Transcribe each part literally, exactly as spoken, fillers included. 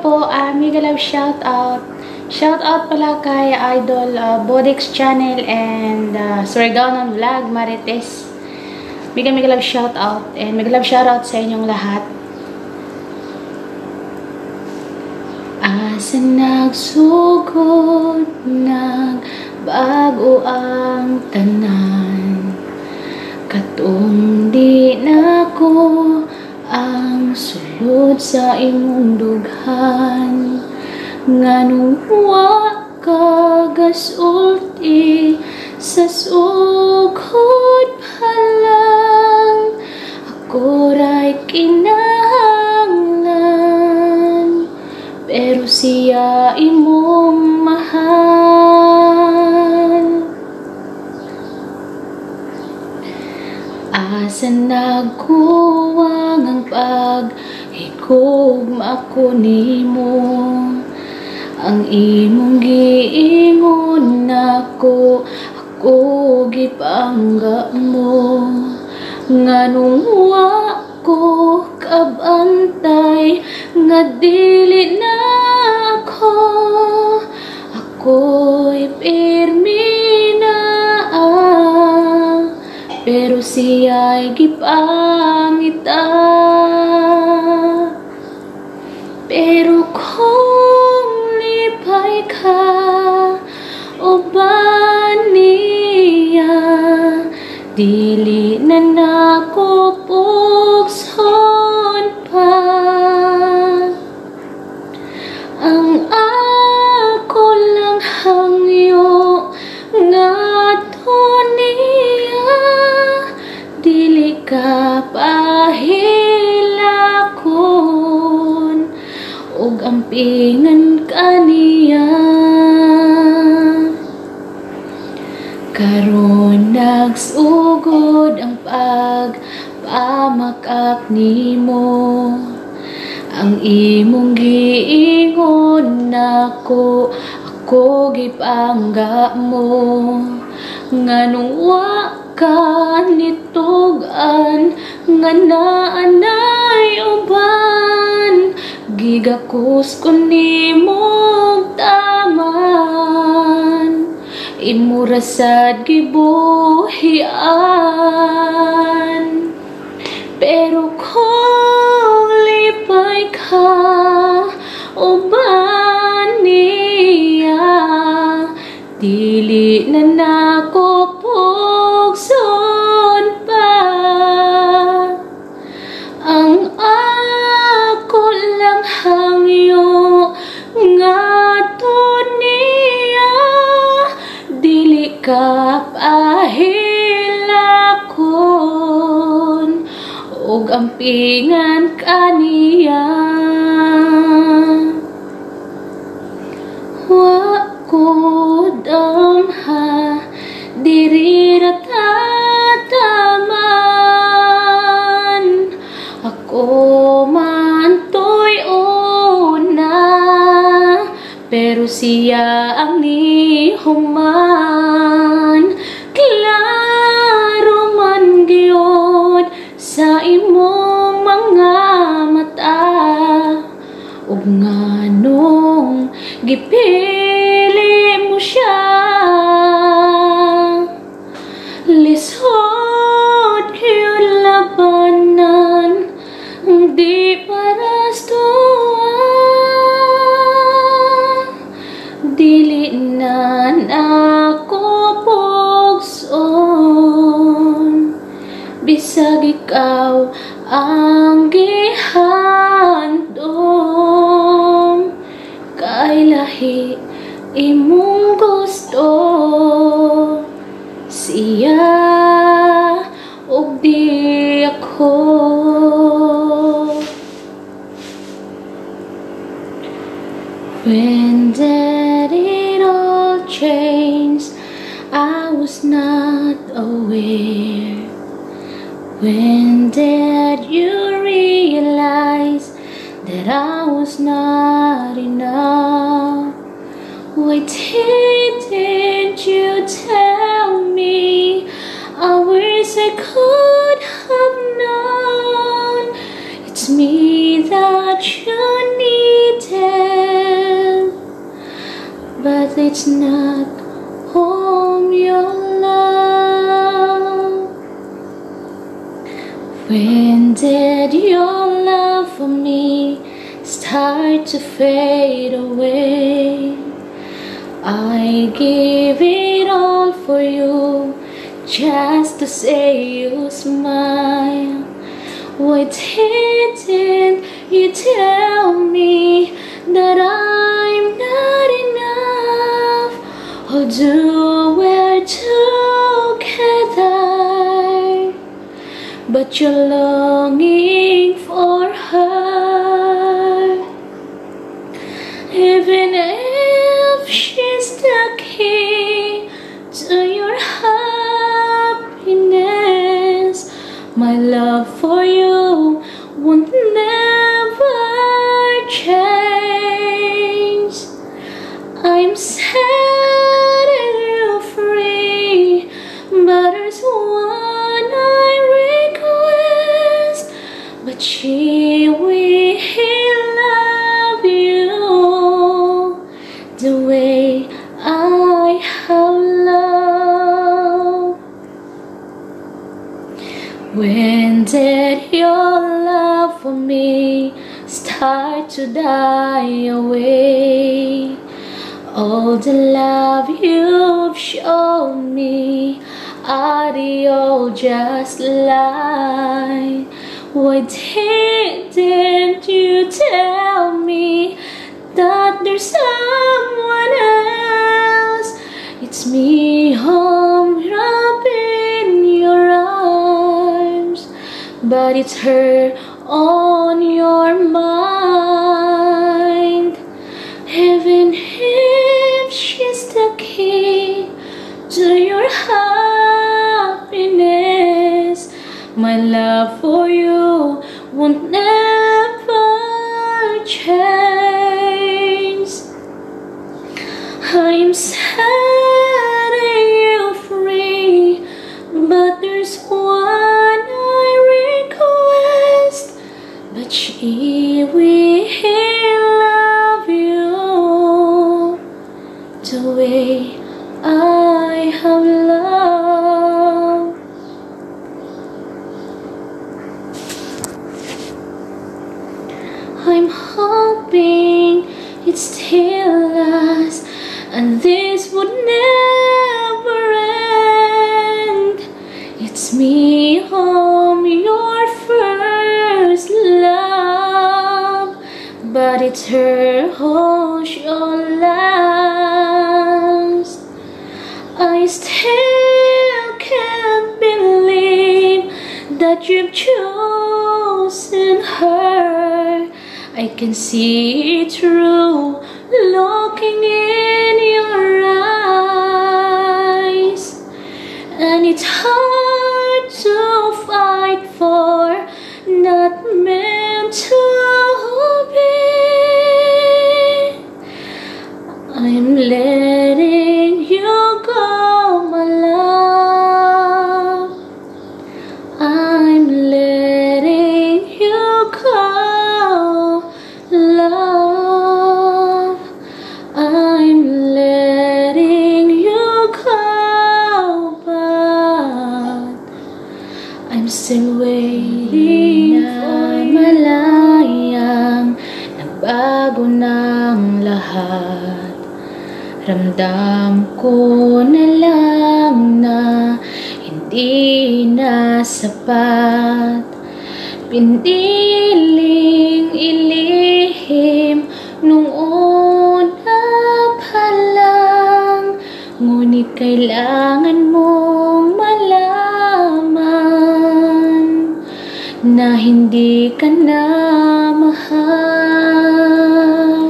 po, uh, mega love shout out. Shout out pala kay Idol uh, Bodix Channel and uh, Surigao Vlog, Marites. Mega mega love shout out and mega love shout out sa inyong lahat. Asa nagsugod, nagbago ang tanan, katong di na ko ang sulod sa imong dughan, nganong wa kagasulti sa sugod pa lang, ako ra'y kinahanglan, pero siya imong mahal. Asa nagkuwang ang paghigugma ko nimo, ang imong giingon nako, ako gipangga mo, nganong wa ko kabantay nga dili na ako, ako'y pirmi na ah, pero siya'y gipangita. Pero kung lipay ka o ba niya, dili na nako pugson pa. Ang ako lang hangyo nga to niya, dili ka pahilakon ug ampingan kaniya. Karon nagsugod ang pagpamakak nimo, ang imong giingon nako, ako gipangga mo, nganong wa ka nitugan nga naanay uban, gigakus ko nimong taman, imurasad gibuhian. Pero kung lipay ka o ba niya, dili na nako pugson pa. Ang ako lang hangyo nga to niya, dili ka pahilakon ug ampingan kaniya. Wa ko damha diri ra tataman, ako man to'y una, pero siya ang nihuman. Klaro man gyud sa imong mga mata, ug nganong gipili mo siya, lisod gyud labanan, di paras tuwa, dili na nako pugson, bisag ikaw ang gihandom, kay lahi imong gusto, siya ug di ako. When did it all change? I was not aware. When did you realize that I was not enough? Why didn't you tell me? I wish I could have known it's me that you needed. it's not home, your love? When did your love for me start to fade away? I gave it all for you just to say you smile. Why didn't you tell me that I'm not enough? Although we're together, but you're longing for her. Even if she's the key to your happiness, my love for you won't never change. I'm setting you free, but there's one I request. But she will love you the way I have loved. When did your love for me start to die away? All the love you've shown me, are they all just lies? Why didn't you tell me that there's someone else? It's me home wrapped in your arms, but it's her on your mind. Even if she's the key to your happiness, my love for you won't never change. I'm setting you free, but there's one I request. But she will love you the way I have loved. I'm hoping it still lasts, and this would never end. It's me home, your first love, but it's her who shall last. I still can't believe that you've chosen her. I can see it through looking in your eyes, and it's hard to fight for, not meant to be. I'm letting you go, my love. I'm letting you go, love. I'm letting you go, but I'm still waiting for malayang nagbago ng lahat. Ramdam ko na lang na hindi na sapat. Piniling ilihim nung una pa lang, ngunit kailangan mong malaman na hindi ka na mahal.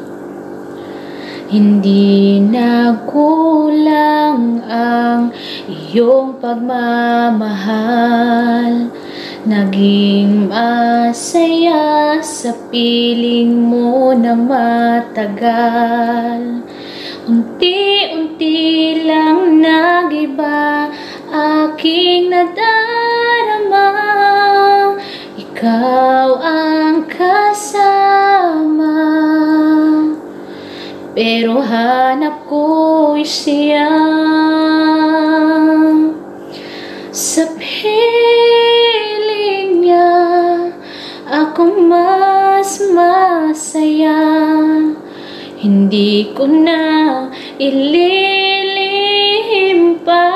Hindi na kulang ang iyong pagmamahal. Naging masaya sa piling mo na matagal. Unti-unti lang nag-iba aking nadarama. Ikaw ang kasama, pero hanap ko siya. Sa piling niya ako mas masaya. Hindi ko na ililihim pa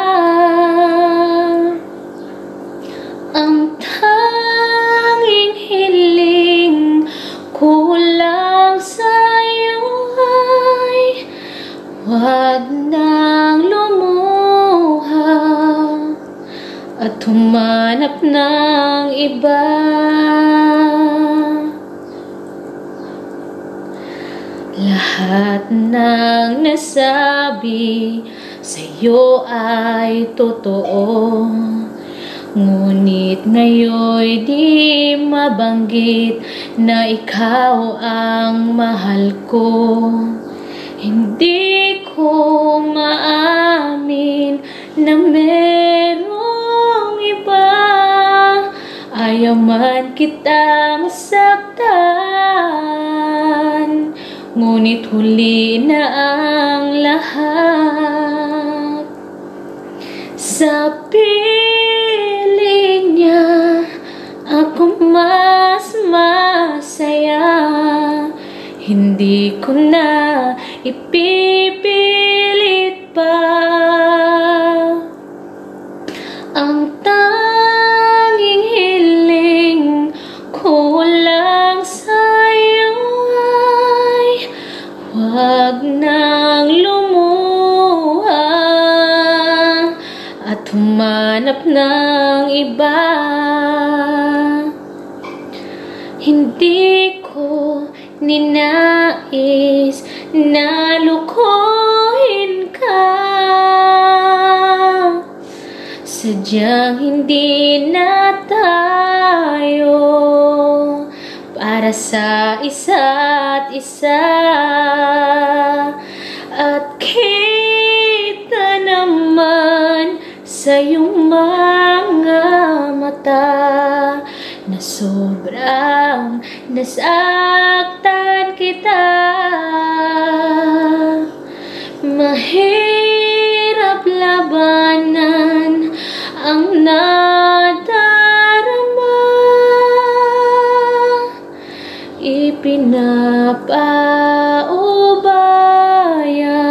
ang tanging hiling ko lang sa'yo ay huwag nang lumuha at humanap ng iba. Lahat ng nasabi sa'yo ay totoo, ngunit ngayon'y di mabanggit na ikaw ang mahal ko. Hindi ko maamin na merong iba, ayaw man kitang saktan, ngunit huli na ang lahat. Sa piling niya ako mas masaya. Hindi ko na ipipilit pa ang tanging hiling ko lang sa'yo ay huwag nang lumuha at humanap ng iba. Hindi ko ninais na lukuhin ka, sadyang hindi na tayo para sa isa't isa. At kita naman sa iyong mga mata na sobrang nasaktan kita. Mahirap labanan ang nadarama, ipinapaubaya,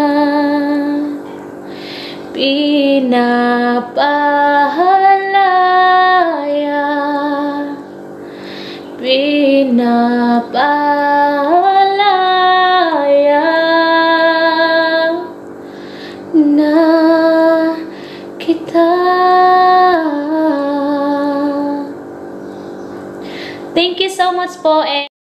pinapahalaya, pinapahalaya na kita. Thank you so much po.